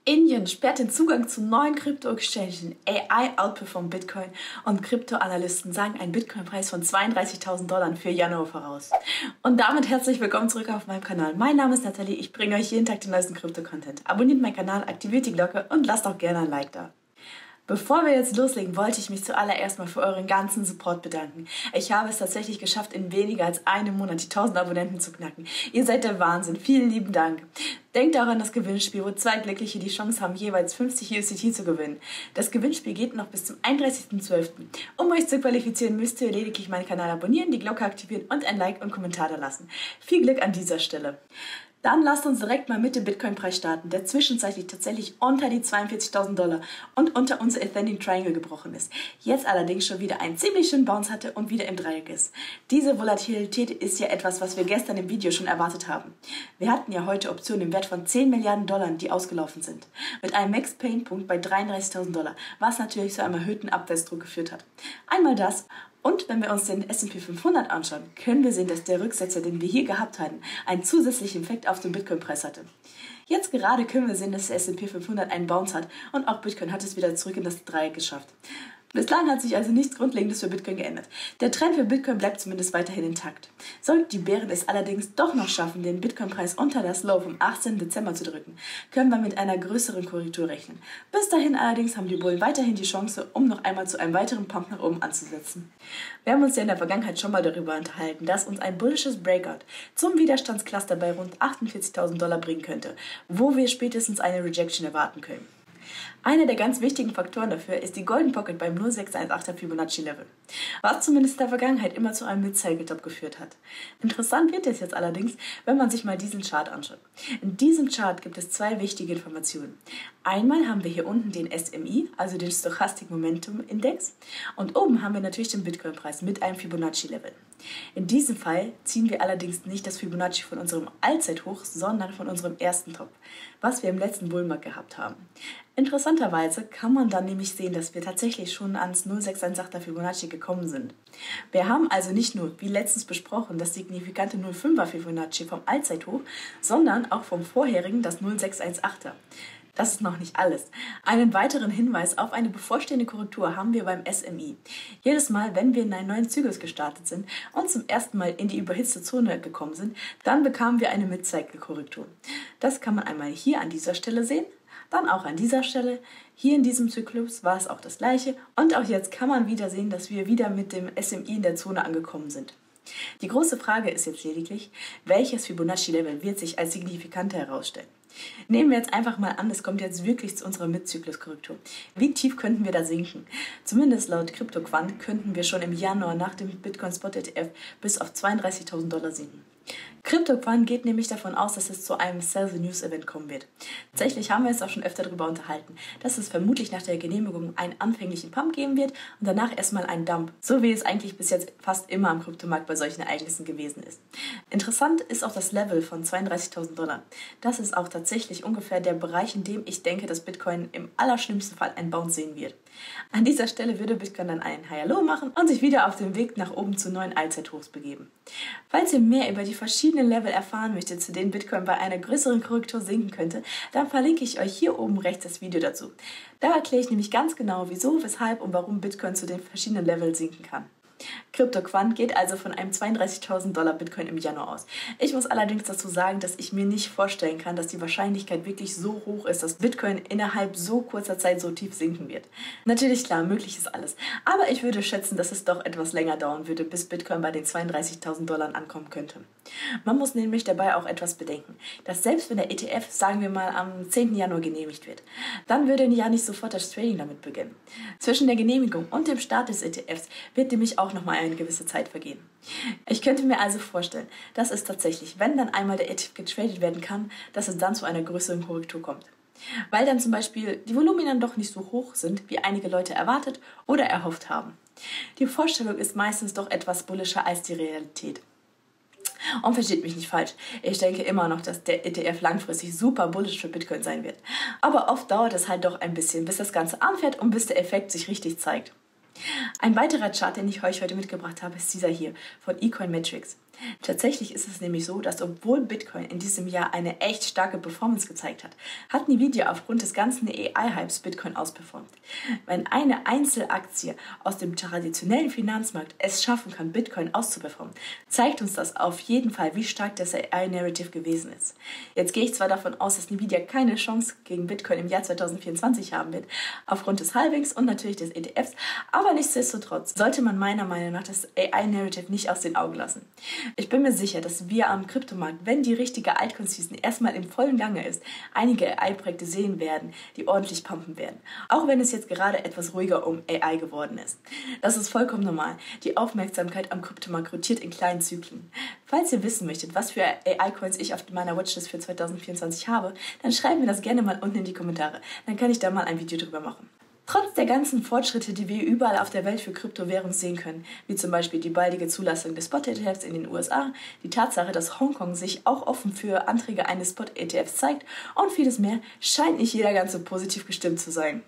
Indien sperrt den Zugang zu neuen Krypto-Exchangen. AI outperformt Bitcoin und Kryptoanalysten sagen einen Bitcoin-Preis von $32.000 für Januar voraus. Und damit herzlich willkommen zurück auf meinem Kanal. Mein Name ist Nathalie, ich bringe euch jeden Tag den neuesten Krypto-Content. Abonniert meinen Kanal, aktiviert die Glocke und lasst auch gerne ein Like da. Bevor wir jetzt loslegen, wollte ich mich zuallererst mal für euren ganzen Support bedanken. Ich habe es tatsächlich geschafft, in weniger als einem Monat die 1000 Abonnenten zu knacken. Ihr seid der Wahnsinn. Vielen lieben Dank. Denkt auch an das Gewinnspiel, wo 2 Glückliche die Chance haben, jeweils 50 USDT zu gewinnen. Das Gewinnspiel geht noch bis zum 31.12. Um euch zu qualifizieren, müsst ihr lediglich meinen Kanal abonnieren, die Glocke aktivieren und ein Like und Kommentar da lassen. Viel Glück an dieser Stelle. Dann lasst uns direkt mal mit dem Bitcoin-Preis starten, der zwischenzeitlich tatsächlich unter die $42.000 und unter unser Ascending Triangle gebrochen ist. Jetzt allerdings schon wieder einen ziemlich schönen Bounce hatte und wieder im Dreieck ist. Diese Volatilität ist ja etwas, was wir gestern im Video schon erwartet haben. Wir hatten ja heute Optionen im Wert von 10 Milliarden Dollar, die ausgelaufen sind. Mit einem Max-Pain-Punkt bei $33.000, was natürlich zu einem erhöhten Abwärtsdruck geführt hat. Einmal das. Und wenn wir uns den S&P 500 anschauen, können wir sehen, dass der Rücksetzer, den wir hier gehabt hatten, einen zusätzlichen Effekt auf den Bitcoin-Preis hatte. Jetzt gerade können wir sehen, dass der S&P 500 einen Bounce hat und auch Bitcoin hat es wieder zurück in das Dreieck geschafft. Bislang hat sich also nichts Grundlegendes für Bitcoin geändert. Der Trend für Bitcoin bleibt zumindest weiterhin intakt. Sollten die Bären es allerdings doch noch schaffen, den Bitcoin-Preis unter das Low vom 18. Dezember zu drücken, können wir mit einer größeren Korrektur rechnen. Bis dahin allerdings haben die Bullen weiterhin die Chance, um noch einmal zu einem weiteren Pump nach oben anzusetzen. Wir haben uns ja in der Vergangenheit schon mal darüber unterhalten, dass uns ein bullisches Breakout zum Widerstandscluster bei rund $48.000 bringen könnte, wo wir spätestens eine Rejection erwarten können. Einer der ganz wichtigen Faktoren dafür ist die Golden Pocket beim 0,618er Fibonacci-Level, was zumindest in der Vergangenheit immer zu einem Mid-Cycle-Top geführt hat. Interessant wird es jetzt allerdings, wenn man sich mal diesen Chart anschaut. In diesem Chart gibt es 2 wichtige Informationen. Einmal haben wir hier unten den SMI, also den Stochastic Momentum Index, und oben haben wir natürlich den Bitcoin-Preis mit einem Fibonacci-Level. In diesem Fall ziehen wir allerdings nicht das Fibonacci von unserem Allzeithoch, sondern von unserem ersten Top, was wir im letzten Bullmarkt gehabt haben. Interessanterweise kann man dann nämlich sehen, dass wir tatsächlich schon ans 0,618er Fibonacci gekommen sind. Wir haben also nicht nur, wie letztens besprochen, das signifikante 0,5er Fibonacci vom Allzeithoch, sondern auch vom vorherigen, das 0,618er. Das ist noch nicht alles. Einen weiteren Hinweis auf eine bevorstehende Korrektur haben wir beim SMI. Jedes Mal, wenn wir in einen neuen Zyklus gestartet sind und zum ersten Mal in die überhitzte Zone gekommen sind, dann bekamen wir eine Mid-Cycle-Korrektur. Das kann man einmal hier an dieser Stelle sehen, dann auch an dieser Stelle. Hier in diesem Zyklus war es auch das gleiche und auch jetzt kann man wieder sehen, dass wir wieder mit dem SMI in der Zone angekommen sind. Die große Frage ist jetzt lediglich, welches Fibonacci-Level wird sich als signifikanter herausstellen? Nehmen wir jetzt einfach mal an, es kommt jetzt wirklich zu unserer Mid-Zyklus-Korrektur. Wie tief könnten wir da sinken? Zumindest laut CryptoQuant könnten wir schon im Januar nach dem Bitcoin Spot ETF bis auf $32.000 sinken. CryptoQuant geht nämlich davon aus, dass es zu einem Sell the News Event kommen wird. Tatsächlich haben wir uns auch schon öfter darüber unterhalten, dass es vermutlich nach der Genehmigung einen anfänglichen Pump geben wird und danach erstmal einen Dump, so wie es eigentlich bis jetzt fast immer am Kryptomarkt bei solchen Ereignissen gewesen ist. Interessant ist auch das Level von $32.000. Das ist auch tatsächlich ungefähr der Bereich, in dem ich denke, dass Bitcoin im allerschlimmsten Fall einen Bounce sehen wird. An dieser Stelle würde Bitcoin dann einen Higher Low machen und sich wieder auf den Weg nach oben zu neuen Allzeithochs begeben. Falls ihr mehr über die verschiedenen Level erfahren möchtet, zu denen Bitcoin bei einer größeren Korrektur sinken könnte, dann verlinke ich euch hier oben rechts das Video dazu. Da erkläre ich nämlich ganz genau, wieso, weshalb und warum Bitcoin zu den verschiedenen Leveln sinken kann. CryptoQuant geht also von einem $32.000 Bitcoin im Januar aus. Ich muss allerdings dazu sagen, dass ich mir nicht vorstellen kann, dass die Wahrscheinlichkeit wirklich so hoch ist, dass Bitcoin innerhalb so kurzer Zeit so tief sinken wird. Natürlich, klar, möglich ist alles. Aber ich würde schätzen, dass es doch etwas länger dauern würde, bis Bitcoin bei den $32.000 ankommen könnte. Man muss nämlich dabei auch etwas bedenken, dass selbst wenn der ETF, sagen wir mal, am 10. Januar genehmigt wird, dann würde ja nicht sofort das Trading damit beginnen. Zwischen der Genehmigung und dem Start des ETFs wird nämlich auch nochmal eine gewisse Zeit vergehen. Ich könnte mir also vorstellen, dass es tatsächlich, wenn dann einmal der ETF getradet werden kann, dass es dann zu einer größeren Korrektur kommt. Weil dann zum Beispiel die Volumina doch nicht so hoch sind, wie einige Leute erwartet oder erhofft haben. Die Vorstellung ist meistens doch etwas bullischer als die Realität. Und versteht mich nicht falsch, ich denke immer noch, dass der ETF langfristig super bullish für Bitcoin sein wird. Aber oft dauert es halt doch ein bisschen, bis das Ganze anfährt und bis der Effekt sich richtig zeigt. Ein weiterer Chart, den ich euch heute mitgebracht habe, ist dieser hier von Ecoin Metrics. Tatsächlich ist es nämlich so, dass obwohl Bitcoin in diesem Jahr eine echt starke Performance gezeigt hat Nvidia aufgrund des ganzen AI-Hypes Bitcoin ausperformt. Wenn eine Einzelaktie aus dem traditionellen Finanzmarkt es schaffen kann, Bitcoin auszuperformen, zeigt uns das auf jeden Fall, wie stark das AI-Narrative gewesen ist. Jetzt gehe ich zwar davon aus, dass Nvidia keine Chance gegen Bitcoin im Jahr 2024 haben wird, aufgrund des Halvings und natürlich des ETFs, aber nichtsdestotrotz sollte man meiner Meinung nach das AI-Narrative nicht aus den Augen lassen. Ich bin mir sicher, dass wir am Kryptomarkt, wenn die richtige Altcoin-Season erstmal im vollen Gange ist, einige AI-Projekte sehen werden, die ordentlich pumpen werden. Auch wenn es jetzt gerade etwas ruhiger um AI geworden ist. Das ist vollkommen normal. Die Aufmerksamkeit am Kryptomarkt rotiert in kleinen Zyklen. Falls ihr wissen möchtet, was für AI-Coins ich auf meiner Watchlist für 2024 habe, dann schreibt mir das gerne mal unten in die Kommentare. Dann kann ich da mal ein Video drüber machen. Trotz der ganzen Fortschritte, die wir überall auf der Welt für Kryptowährungen sehen können, wie zum Beispiel die baldige Zulassung des Spot-ETFs in den USA, die Tatsache, dass Hongkong sich auch offen für Anträge eines Spot-ETFs zeigt und vieles mehr, scheint nicht jeder ganz so positiv gestimmt zu sein.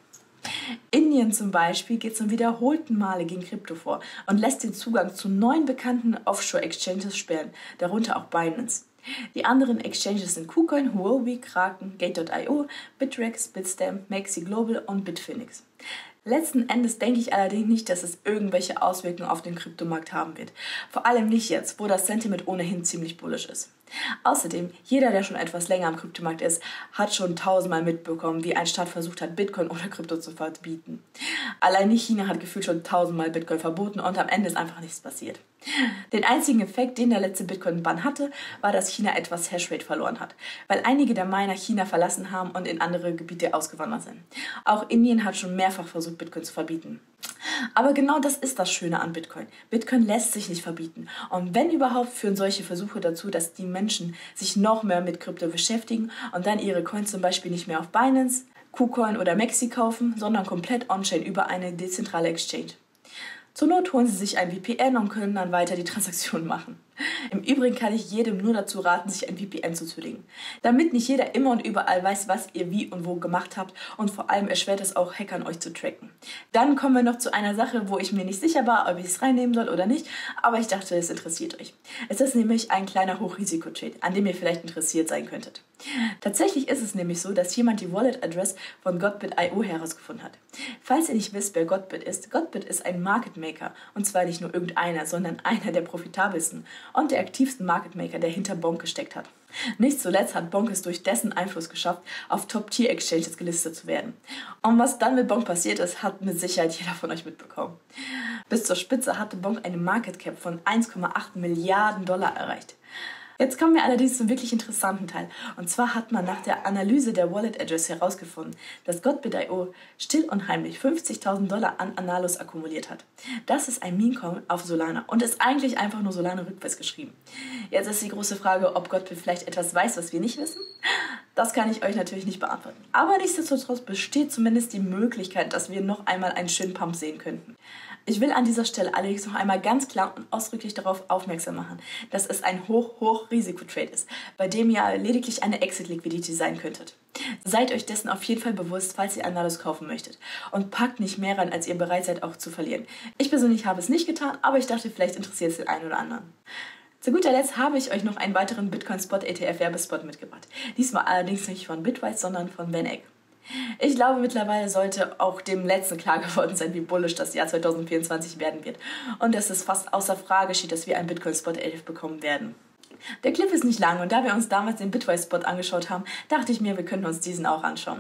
Indien zum Beispiel geht zum wiederholten Male gegen Krypto vor und lässt den Zugang zu 9 bekannten Offshore-Exchanges sperren, darunter auch Binance. Die anderen Exchanges sind KuCoin, Huobi, Kraken, Gate.io, Bittrex, Bitstamp, Maxi Global und Bitfinex. Letzten Endes denke ich allerdings nicht, dass es irgendwelche Auswirkungen auf den Kryptomarkt haben wird. Vor allem nicht jetzt, wo das Sentiment ohnehin ziemlich bullish ist. Außerdem, jeder, der schon etwas länger am Kryptomarkt ist, hat schon tausendmal mitbekommen, wie ein Staat versucht hat, Bitcoin oder Krypto zu verbieten. Allein China hat gefühlt schon tausendmal Bitcoin verboten und am Ende ist einfach nichts passiert. Den einzigen Effekt, den der letzte Bitcoin-Bann hatte, war, dass China etwas Hashrate verloren hat, weil einige der Miner China verlassen haben und in andere Gebiete ausgewandert sind. Auch Indien hat schon mehrfach versucht, Bitcoin zu verbieten. Aber genau das ist das Schöne an Bitcoin. Bitcoin lässt sich nicht verbieten. Und wenn überhaupt, führen solche Versuche dazu, dass die Menschen sich noch mehr mit Krypto beschäftigen und dann ihre Coins zum Beispiel nicht mehr auf Binance, KuCoin oder Maxi kaufen, sondern komplett on-chain über eine dezentrale Exchange. Zur Not holen sie sich ein VPN und können dann weiter die Transaktion machen. Im Übrigen kann ich jedem nur dazu raten, sich ein VPN zuzulegen, damit nicht jeder immer und überall weiß, was ihr wie und wo gemacht habt und vor allem erschwert es auch Hackern, euch zu tracken. Dann kommen wir noch zu einer Sache, wo ich mir nicht sicher war, ob ich es reinnehmen soll oder nicht, aber ich dachte, es interessiert euch. Es ist nämlich ein kleiner Hochrisiko-Trade, an dem ihr vielleicht interessiert sein könntet. Tatsächlich ist es nämlich so, dass jemand die Wallet-Address von Godbit.io herausgefunden hat. Falls ihr nicht wisst, wer Godbit ist ein Market Maker und zwar nicht nur irgendeiner, sondern einer der profitabelsten und der aktivsten Market Maker, der hinter Bonk gesteckt hat. Nicht zuletzt hat Bonk es durch dessen Einfluss geschafft, auf Top-Tier-Exchanges gelistet zu werden. Und was dann mit Bonk passiert ist, hat mit Sicherheit jeder von euch mitbekommen. Bis zur Spitze hatte Bonk eine Market Cap von 1,8 Milliarden Dollar erreicht. Jetzt kommen wir allerdings zum wirklich interessanten Teil. Und zwar hat man nach der Analyse der Wallet Address herausgefunden, dass Godbit.io still und heimlich $50.000 an Analos akkumuliert hat. Das ist ein Meme-Coin auf Solana und ist eigentlich einfach nur Solana rückwärts geschrieben. Jetzt ist die große Frage, ob Godbit vielleicht etwas weiß, was wir nicht wissen. Das kann ich euch natürlich nicht beantworten. Aber nichtsdestotrotz besteht zumindest die Möglichkeit, dass wir noch einmal einen schönen Pump sehen könnten. Ich will an dieser Stelle allerdings noch einmal ganz klar und ausdrücklich darauf aufmerksam machen, dass es ein Hoch-Risiko-Trade ist, bei dem ihr lediglich eine Exit-Liquidity sein könntet. Seid euch dessen auf jeden Fall bewusst, falls ihr Analos kaufen möchtet. Und packt nicht mehr rein, als ihr bereit seid auch zu verlieren. Ich persönlich habe es nicht getan, aber ich dachte, vielleicht interessiert es den einen oder anderen. Zu guter Letzt habe ich euch noch einen weiteren Bitcoin-Spot-ETF-Werbespot mitgebracht. Diesmal allerdings nicht von Bitwise, sondern von VanEck. Ich glaube, mittlerweile sollte auch dem Letzten klar geworden sein, wie bullish das Jahr 2024 werden wird. Und dass es fast außer Frage steht, dass wir einen Bitcoin-Spot-ETF bekommen werden. Der Clip ist nicht lang und da wir uns damals den Bitwise-Spot angeschaut haben, dachte ich mir, wir könnten uns diesen auch anschauen.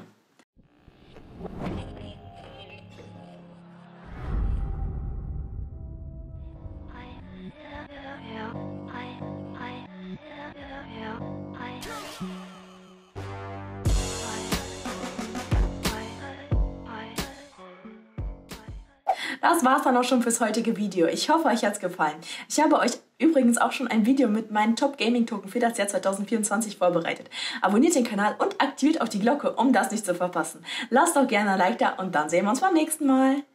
Das war's dann auch schon fürs heutige Video. Ich hoffe, euch hat's gefallen. Ich habe euch übrigens auch schon ein Video mit meinen Top-Gaming-Token für das Jahr 2024 vorbereitet. Abonniert den Kanal und aktiviert auch die Glocke, um das nicht zu verpassen. Lasst doch gerne ein Like da und dann sehen wir uns beim nächsten Mal.